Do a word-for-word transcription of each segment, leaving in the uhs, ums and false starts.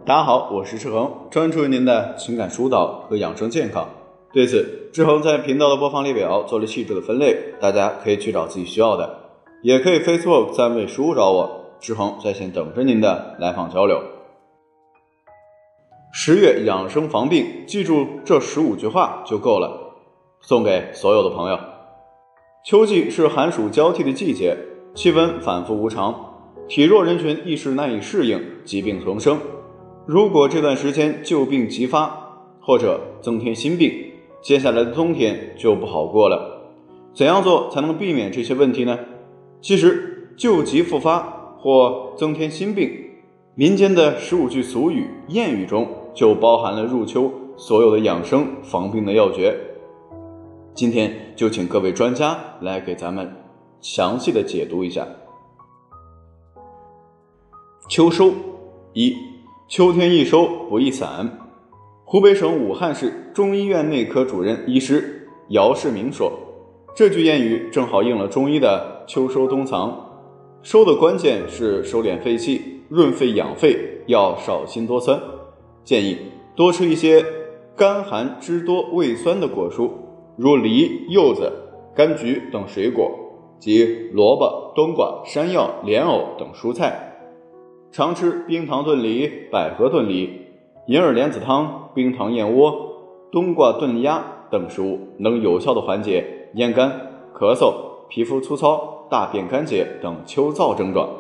大家好，我是志恒，专注于您的情感疏导和养生健康。对此，志恒在频道的播放列表做了细致的分类，大家可以去找自己需要的，也可以 Facebook 三位输入找我，志恒在线等着您的来访交流。十月养生防病，记住这十五句话就够了，送给所有的朋友。秋季是寒暑交替的季节，气温反复无常，体弱人群一时难以适应，疾病丛生。如果这段时间旧病急发，或者增添新病，接下来的冬天就不好过了。怎样做才能避免这些问题呢？其实旧疾复发或增添新病，民间的十五句俗语谚语中就包含了入秋所有的养生防病的要诀。今天就请各位专家来给咱们详细的解读一下。秋收一，秋天易收不易散。湖北省武汉市中医院内科主任医师姚世明说，这句谚语正好应了中医的秋收冬藏。收的关键是收敛肺气，润肺养肺，要少辛多酸，建议多吃一些甘寒汁多味酸的果蔬，如梨、柚子、柑橘等水果，及萝卜、冬瓜、山药、莲藕等蔬菜。常吃冰糖炖梨、百合炖梨、银耳莲子汤、冰糖燕窝、冬瓜炖鸭等食物，能有效地缓解咽干、咳嗽、皮肤粗糙、大便干结等秋燥症状。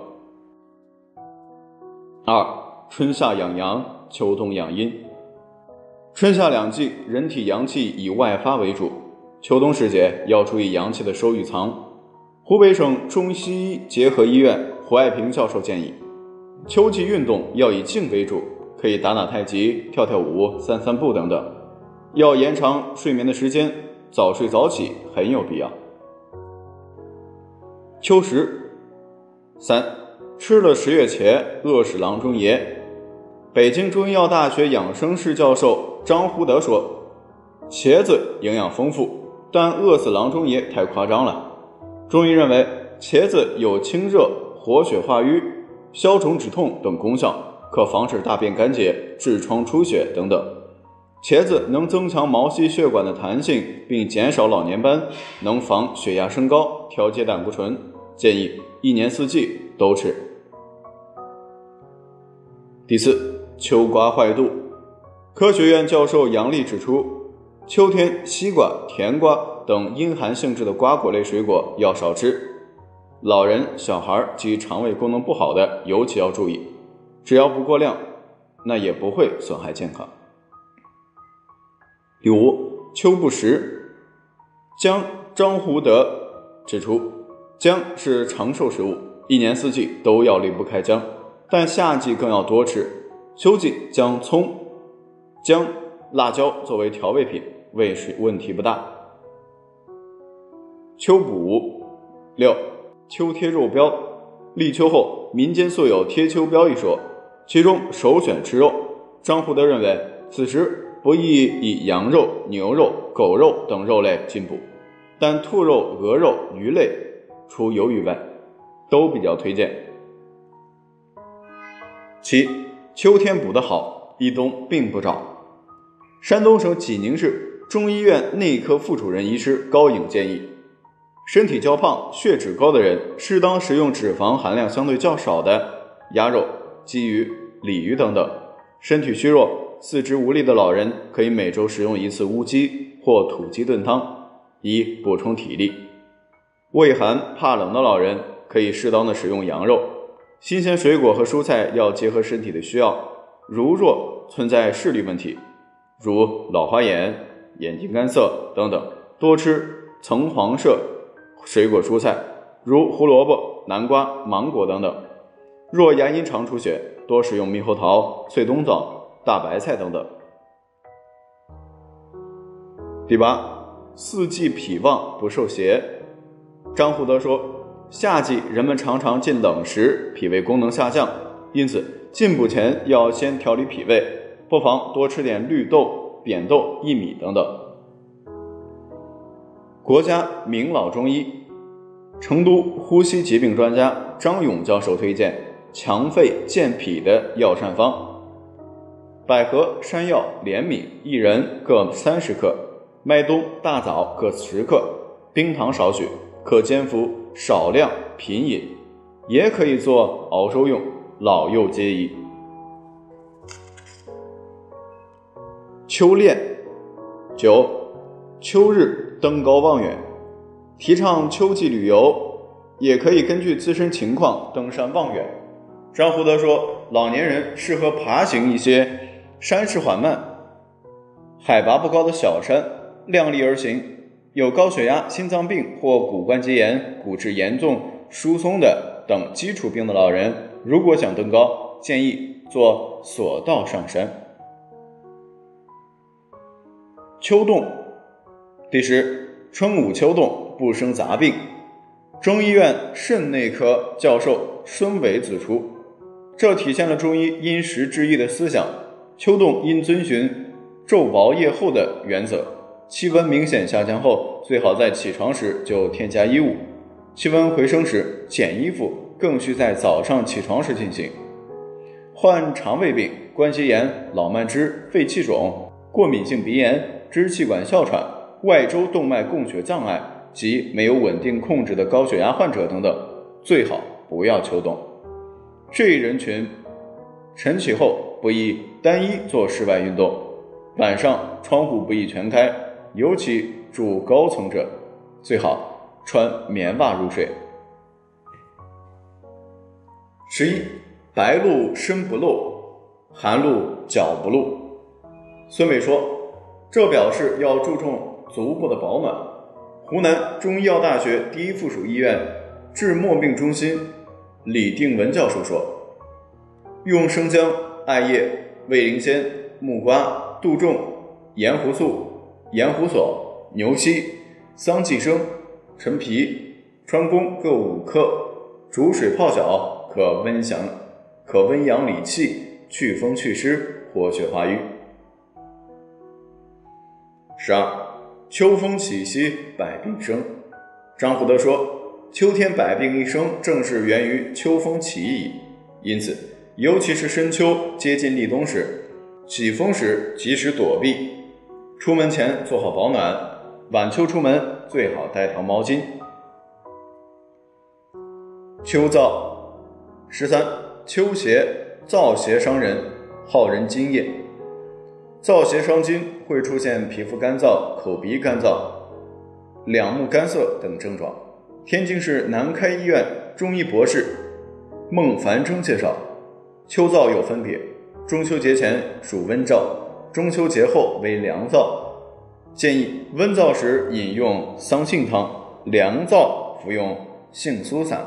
二，春夏养阳，秋冬养阴。春夏两季，人体阳气以外发为主，秋冬时节要注意阳气的收与藏。湖北省中西医结合医院胡爱平教授建议，秋季运动要以静为主，可以打打太极、跳跳舞、散散步等等。要延长睡眠的时间，早睡早起很有必要。秋食三，吃了十月茄，饿死郎中爷。北京中医药大学养生室教授张胡德说，茄子营养丰富，但饿死郎中爷太夸张了。中医认为茄子有清热、活血化瘀、消肿止痛等功效，可防止大便干结、痔疮出血等等。茄子能增强毛细血管的弹性，并减少老年斑，能防血压升高、调节胆固醇，建议一年四季都吃。第四，秋瓜坏肚。科学院教授杨丽指出，秋天西瓜、甜瓜等阴寒性质的瓜果类水果要少吃，老人、小孩及肠胃功能不好的尤其要注意，只要不过量，那也不会损害健康。第五，秋不食。姜张胡德指出，姜是长寿食物，一年四季都要离不开姜，但夏季更要多吃。秋季将葱、姜、辣椒作为调味品，胃水问题不大。秋补。六，秋贴肉膘。立秋后，民间素有贴秋膘一说，其中首选吃肉。张胡德认为，此时不宜以羊肉、牛肉、狗肉等肉类进补，但兔肉、鹅肉、鱼类除鱿鱼外都比较推荐。七，秋天补得好，一冬并不找。山东省济宁市中医院内科副主任医师高颖建议，身体较胖、血脂高的人适当食用脂肪含量相对较少的鸭肉、鲫鱼、鲤鱼等等。身体虚弱、四肢无力的老人可以每周食用一次乌鸡或土鸡炖汤，以补充体力。畏寒怕冷的老人可以适当的使用羊肉。新鲜水果和蔬菜要结合身体的需要，如若存在视力问题，如老花眼、眼睛干涩等等，多吃橙黄色水果蔬菜，如胡萝卜、南瓜、芒果等等。若牙龈常出血，多使用猕猴桃、脆冬枣、大白菜等等。第八，四季脾旺不受邪。张胡德说，夏季人们常常进冷食，脾胃功能下降，因此进补前要先调理脾胃，不妨多吃点绿豆、扁豆、薏米等等。国家名老中医、成都呼吸疾病专家张勇教授推荐强肺健脾的药膳方， 百合、山药、连米一人各三十克，麦冬、大枣各十克，冰糖少许，可煎服，少量品饮，也可以做熬粥用，老幼皆宜。秋练。九、秋日登高望远。提倡秋季旅游，也可以根据自身情况登山望远。张福德说，老年人适合爬行一些山势缓慢、海拔不高的小山，量力而行。有高血压、心脏病或骨关节炎、骨质严重疏松的等基础病的老人，如果想登高，建议做索道上山。秋冻。第十，春捂秋冻不生杂病。中医院肾内科教授孙伟指出，这体现了中医因时制宜的思想。秋冻应遵循昼薄夜厚的原则，气温明显下降后，最好在起床时就添加衣物，气温回升时减衣服，更需在早上起床时进行。患肠胃病、关节炎、老慢支、肺气肿、过敏性鼻炎、支气管哮喘、外周动脉供血障碍及没有稳定控制的高血压患者等等，最好不要秋冻。这一人群晨起后不宜单一做室外运动，晚上窗户不宜全开，尤其住高层者最好穿棉袜入睡。十一，白露身不露，寒露脚不露。孙伟说，这表示要注重足部的保暖。湖南中医药大学第一附属医院治末病中心李定文教授说，用生姜、艾叶、味灵仙、木瓜、杜仲、盐胡素、盐胡索、牛膝、桑寄生、陈皮、川芎各五克，煮水泡脚，可温阳可温阳理气，祛风祛湿，活血化瘀。十二，秋风起兮百病生。张福德说，秋天百病一生，正是源于秋风起矣。因此，尤其是深秋接近立冬时，起风时及时躲避，出门前做好保暖，晚秋出门最好带条毛巾。秋燥。十三，秋邪，燥邪伤人，耗人津液。燥邪伤津会出现皮肤干燥、口鼻干燥、两目干涩等症状。天津市南开医院中医博士孟凡征介绍，秋燥有分别，中秋节前属温燥，中秋节后为凉燥。建议温燥时饮用桑杏汤，凉燥服用杏苏散。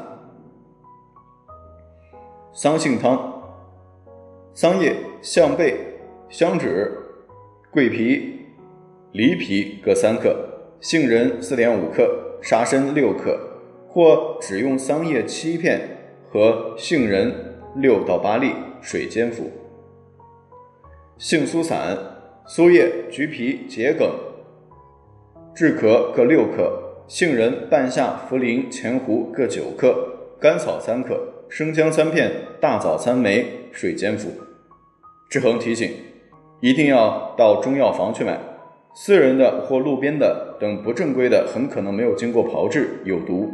桑杏汤，桑叶、象贝、香脂、桂皮、梨皮各三克，杏仁 四点五克，沙参六克，或只用桑叶七片和杏仁六到八粒，水煎服。杏苏散，苏叶、橘皮、桔梗、炙壳各六克，杏仁、半夏、茯苓、前胡各九克，甘草三克，生姜三片，大枣三枚，水煎服。志恒提醒，一定要到中药房去买，私人的或路边的等不正规的很可能没有经过炮制，有毒。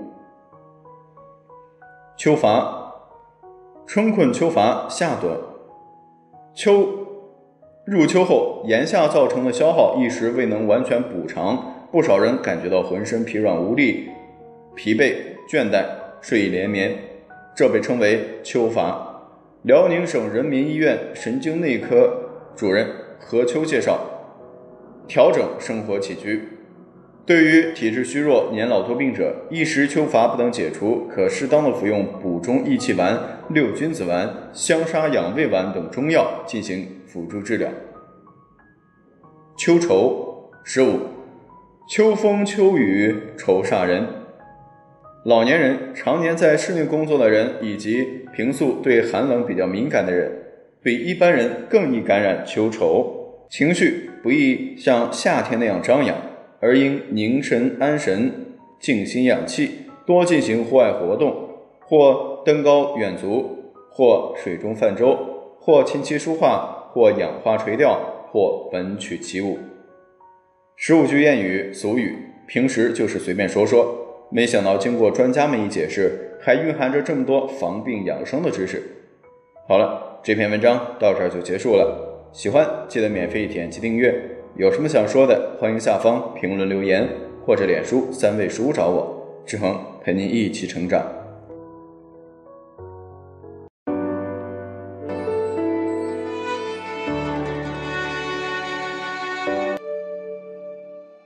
秋乏，春困秋乏，夏盹。秋入秋后，炎夏造成的消耗一时未能完全补偿，不少人感觉到浑身疲软无力、疲惫、倦怠，睡意连绵，这被称为秋乏。辽宁省人民医院神经内科主任何秋介绍，调整生活起居。对于体质虚弱、年老多病者，一时秋乏不能解除，可适当的服用补中益气丸、六君子丸、香砂养胃丸等中药进行辅助治疗。秋愁。十五，秋风秋雨愁煞人。老年人、常年在室内工作的人，以及平素对寒冷比较敏感的人，比一般人更易感染秋愁，情绪不易像夏天那样张扬，而应凝神安神，静心养气，多进行户外活动，或登高远足，或水中泛舟，或琴棋书画， 或仰花垂钓，或本取其物。十五句谚语俗语，平时就是随便说说，没想到经过专家们一解释，还蕴含着这么多防病养生的知识。好了，这篇文章到这儿就结束了。喜欢记得免费点击订阅，有什么想说的，欢迎下方评论留言，或者脸书三味书屋找我，志恒陪您一起成长。